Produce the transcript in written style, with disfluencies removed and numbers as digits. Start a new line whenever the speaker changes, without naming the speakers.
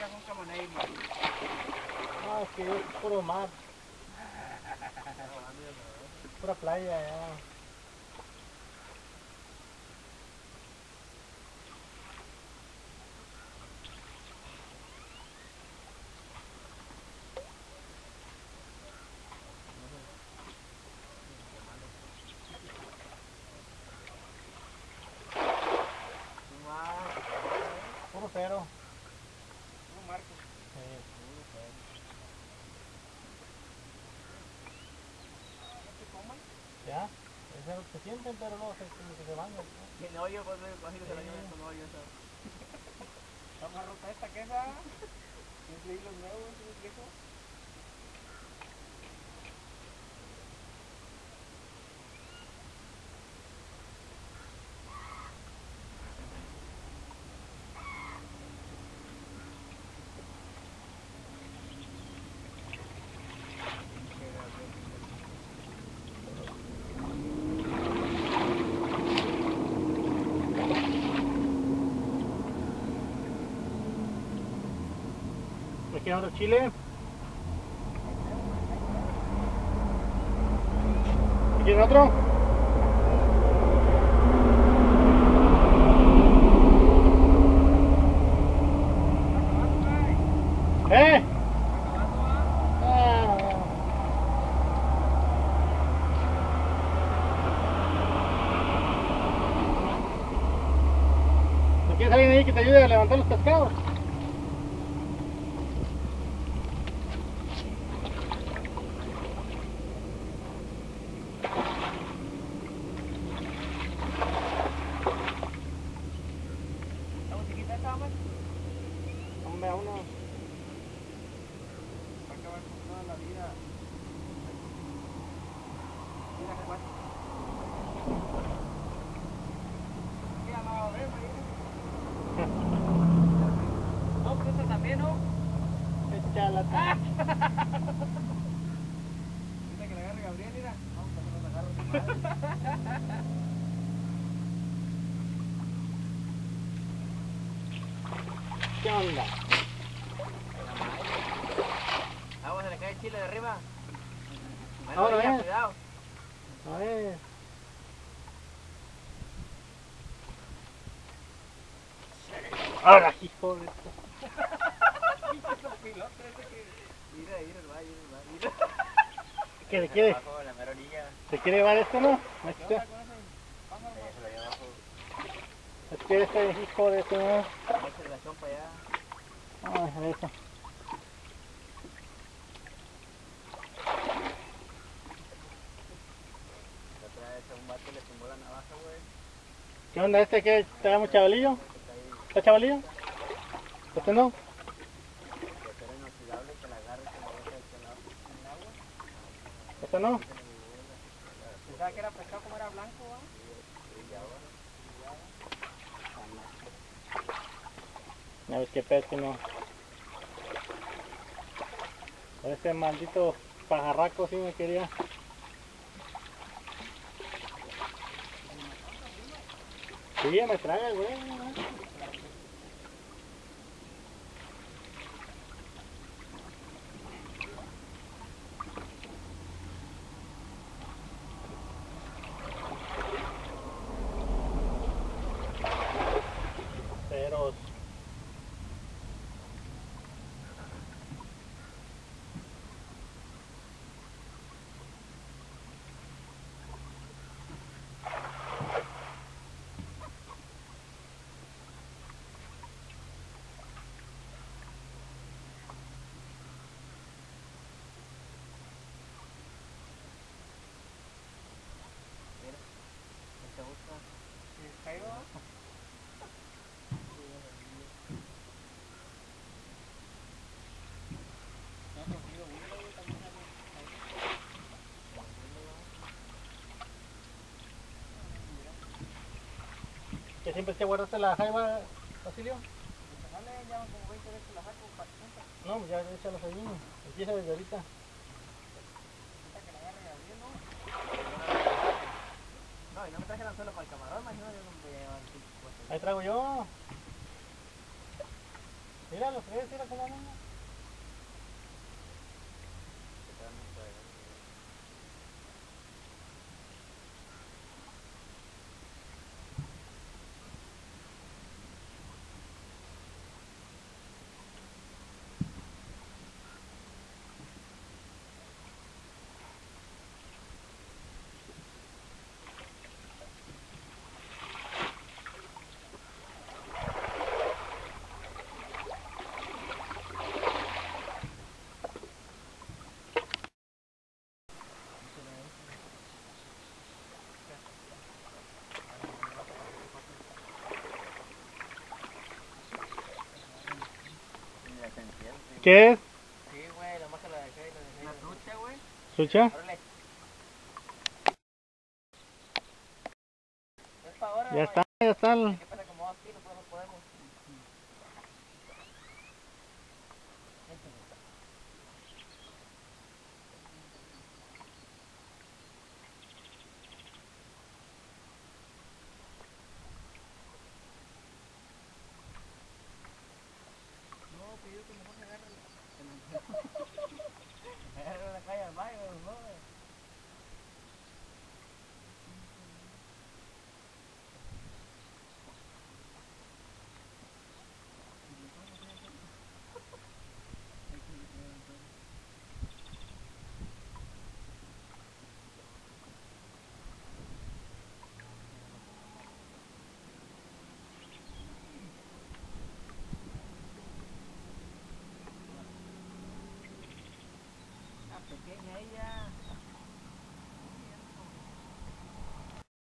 un camoneiro.
No, es que es puro mar. Pura playa ya. Puro cero.
Puro marco.
Ya, es lo que sienten, pero no, como que se van.
Tiene hoyo, pues me imagino que se la llevan con hoyo esa. Está más rota esta que esa. Es de hilos nuevos, es viejo.
Aquí otro chile. Aquí en otro. ¿Eh? ¿No quieres alguien ahí que te ayude a levantar los pescados? Hombre, a uno.
Va a acabar con toda la vida. Mira qué guay. Mira, no va a ver, no, pues esa también, ¿no?
Échala.
Mira que la agarre Gabriel, mira. Vamos a que nos agarre su madre.
¿Qué onda?
Vamos, se le cae el chile de arriba.
Ahora
Bueno,
ven.
cuidado.
A ver. Ahora, hijo de...
Mira, mira, el valle, mira.
¿Qué le quiere?
Abajo, en la mera orilla.
¿Se quiere llevar esto, no? Aquí
¿Qué onda
está.
con ese pájaro? Se lo lleva abajo.
¿Se quiere este hijo de esto, no?
Échale la chompa ya.
Vamos a ver eso.
La otra vez a un vato le tumbó la navaja, güey.
¿Qué onda este? ¿Qué? ¿Traemos chavalillo? ¿Está chavalillo? ¿Este no?
Que era inoxidable, que la agarre y que la deje aquí al lado. ¿En el agua?
¿Este no?
Pensaba que era pescado como era blanco, ¿va?
A ver qué pez que no. Ese maldito pajarraco sí me quería. Sí, ya me traga, güey. Ceros.
¿Te gusta? ¿Caído? No he conseguido uno, güey, también algo.
¿Que siempre te guardaste la jaiba, Basilio?
Dale, ya como 20 veces la saco para que juntas.
No, pues ya échalos ahí. Empieza desde ahorita.
Ahorita que la agarre Gabriel, ¿no? No, y no me trajeron solo para el camarón, imagínate dónde llevan 5 cosas.
Ahí traigo yo. Sí. Mira los tres, mira cómo andan. ¿Qué es?
Sí, güey, la más que la dejé y la dejé. La trucha, güey.
¿Trucha?
Órale. Es para ahora,
Ya está, ya está.
¿qué pasa? Como 2 kilos, pues no podemos. No, pues yo que mejor se agarra agarra la calle al baño, no, güey. Ah, pequeña ella.